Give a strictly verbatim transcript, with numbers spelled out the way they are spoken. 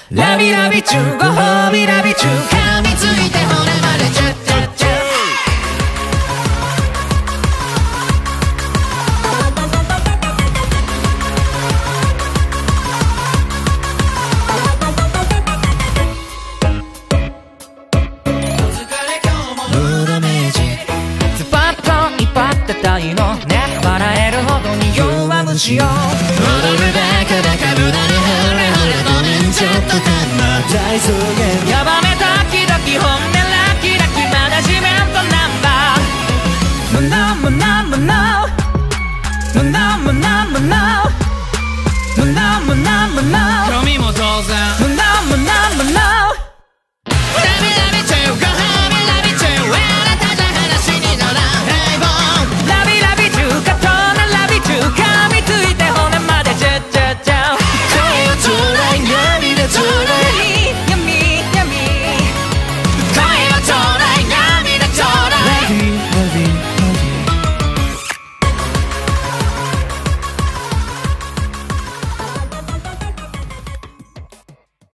ラビラビ中ご褒美ラビ中噛みついて骨までチュッチュッチュッムードメージスパッと威張ったたいのね笑えるほどに弱虫よ踊るバカバカ無駄にほれほれごめんちょっとかま大草原ヤバめドキドキ本音ラキラキマネジメントナンバームナムナムナムナムナムナムナムナムナ髪も当然ムナムナムナ